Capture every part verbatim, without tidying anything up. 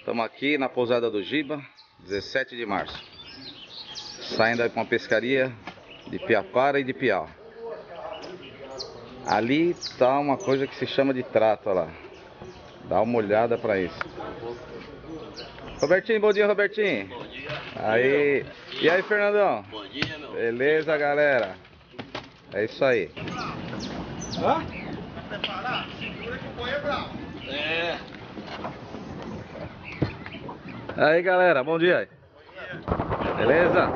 Estamos aqui na pousada do Giba, dezessete de março. Saindo aí para uma pescaria de piapara e de piau. Ali está uma coisa que se chama de trato, olha lá. Dá uma olhada para isso. Robertinho, bom dia, Robertinho. Bom dia. Aí. E aí, Fernandão? Bom dia, meu. Beleza, galera? É isso aí. Hã? Vai preparar? Segura que o boi é bravo. É. Aí, galera, bom dia. Bom dia. Beleza?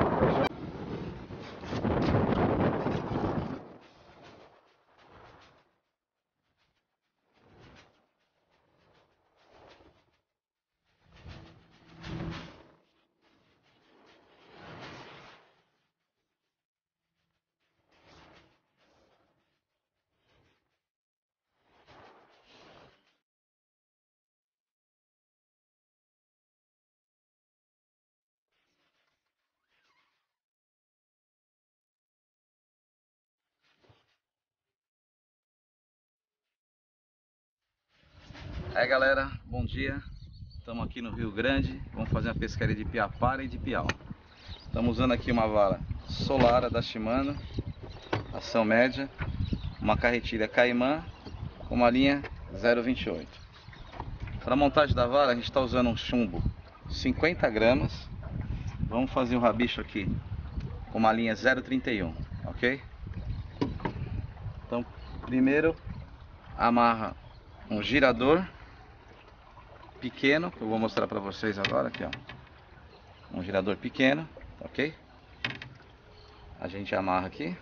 Aí, galera, bom dia. Estamos aqui no Rio Grande. Vamos fazer uma pescaria de piapara e de piau. Estamos usando aqui uma vara Solara da Shimano, ação média, uma carretilha Caimã com uma linha zero vinte e oito. Para a montagem da vara a gente está usando um chumbo cinquenta gramas. Vamos fazer o rabicho aqui com uma linha zero trinta e um, ok? Então primeiro amarra um girador pequeno, que eu vou mostrar para vocês agora aqui, ó. Um girador pequeno, ok? A gente amarra aqui.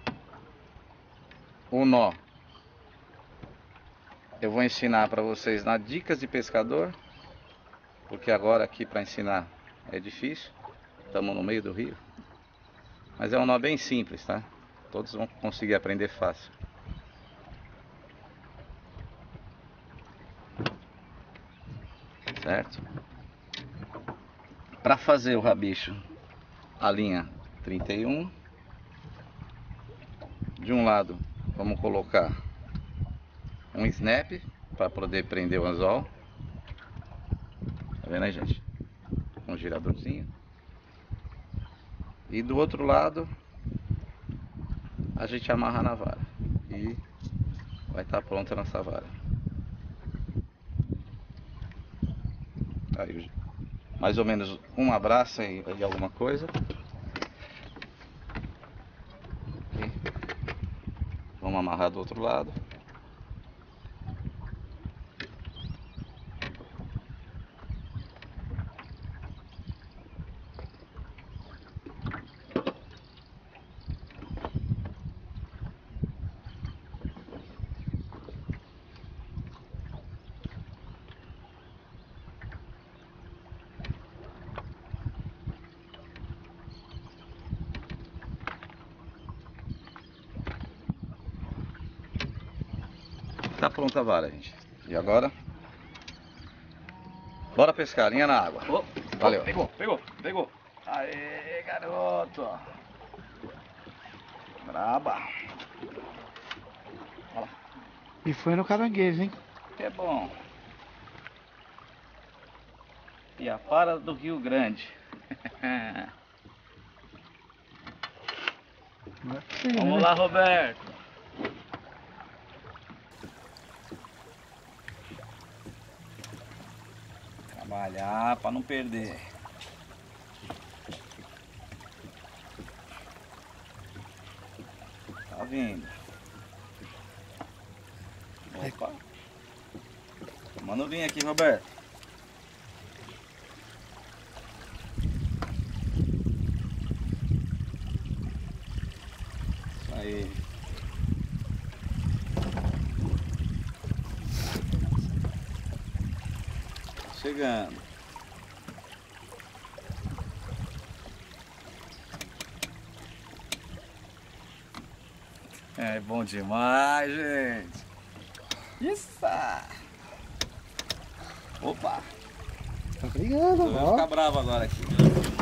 O nó eu vou ensinar para vocês na Dicas de Pescador, porque agora aqui para ensinar é difícil. Estamos no meio do rio. Mas é um nó bem simples, tá? Todos vão conseguir aprender fácil. Certo? Para fazer o rabicho, a linha trinta e um. De um lado vamos colocar um snap para poder prender o anzol. Tá vendo aí, gente? Um giradorzinho. E do outro lado a gente amarra na vara e vai estar pronta a nossa vara. Aí, mais ou menos uma braça e, e alguma coisa. Aqui. Vamos amarrar do outro lado. Tá pronta a vara, gente. E agora? Bora pescar, linha na água. Oh, Valeu. oh, pegou, pegou, pegou. Aê, garoto. Braba. Olha lá. E foi no caranguejo, hein? Que é bom. Piapara do Rio Grande. Não é possível, Vamos né? lá, Roberto. Trabalhar para não perder. Tá vindo. Opa. Manda vir aqui, Roberto. Isso aí. Chegando. É bom demais, gente. Isso! Opa! Tá brigando, Eu vou ó. ficar bravo agora aqui.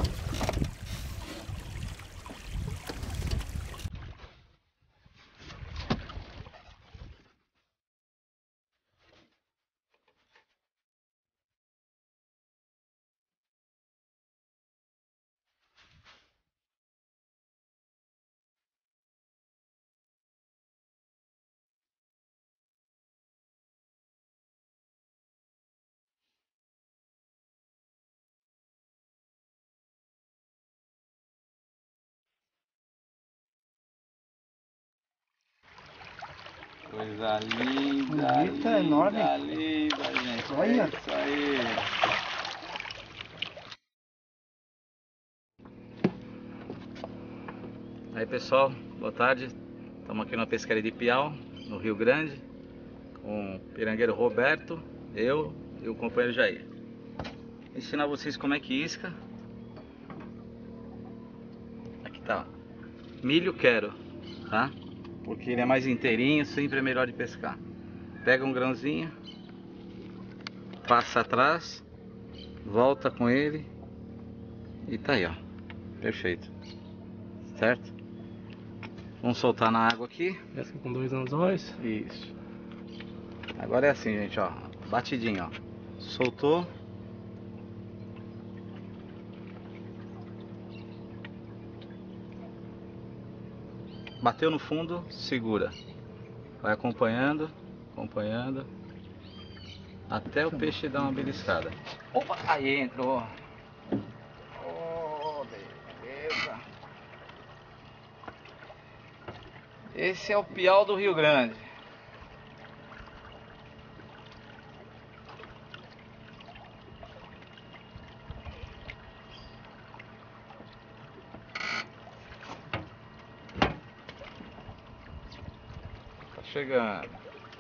Coisa linda, Bonita, linda, enorme. linda, gente. Olha. É isso aí. Aí pessoal, boa tarde. Estamos aqui na pescaria de Piau, no Rio Grande, com o pirangueiro Roberto, eu e o companheiro Jair. Vou ensinar vocês como é que isca. Aqui tá, ó. Milho quero, tá? Porque ele é mais inteirinho, sempre é melhor de pescar. Pega um grãozinho, passa atrás, volta com ele e tá aí, ó. Perfeito. Certo? Vamos soltar na água aqui. Pesca com dois anzóis. Isso. Agora é assim, gente, ó. Batidinho, ó. Soltou. Bateu no fundo, segura. Vai acompanhando, acompanhando. Até o peixe dar uma beliscada. Opa, aí entrou. Oh, beleza. Esse é o piau do Rio Grande. Tá chegando.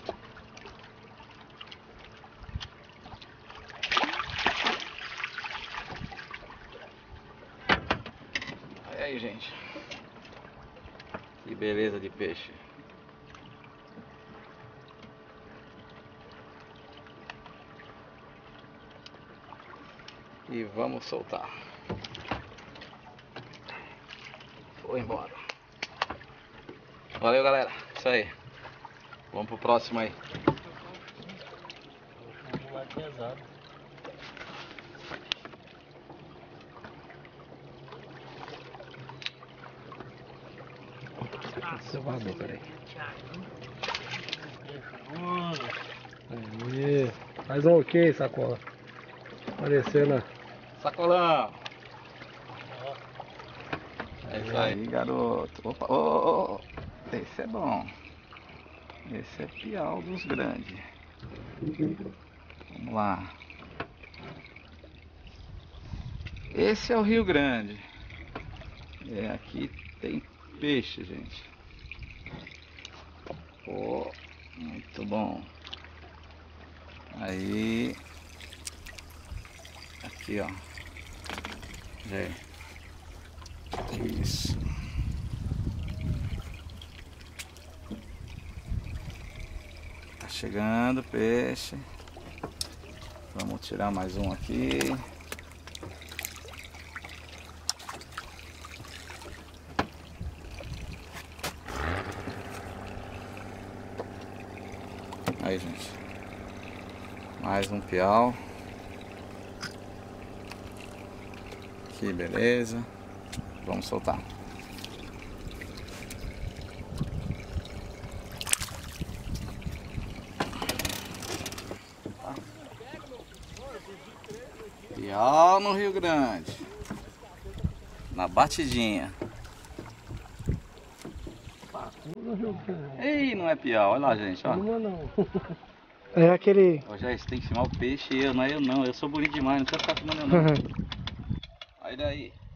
Olha aí, gente. Que beleza de peixe. E vamos soltar. Foi embora. Valeu, galera. Isso aí. Vamos pro próximo aí. Mais pesado. Cevador, peraí. Aí. Faz um ok, sacola. Aparecendo. Sacolão. É isso aí, garoto. Opa, oh, oh, oh. Esse é bom. Esse é piau dos grandes. Vamos lá. Esse é o Rio Grande. É, aqui tem peixe, gente. Oh, muito bom. Aí. Aqui, ó. É. Isso. Tá chegando o peixe. Vamos tirar mais um aqui. Aí, gente. Mais um piau. Que beleza. Vamos soltar. Piau no Rio Grande. Na batidinha. Ei, não é piau. Olha lá, gente. Ó. Não, não. É aquele. Ô, Jair, você tem que filmar o peixe e eu, não é eu não. Eu sou bonito demais, não quero ficar filmando eu não. Olha daí.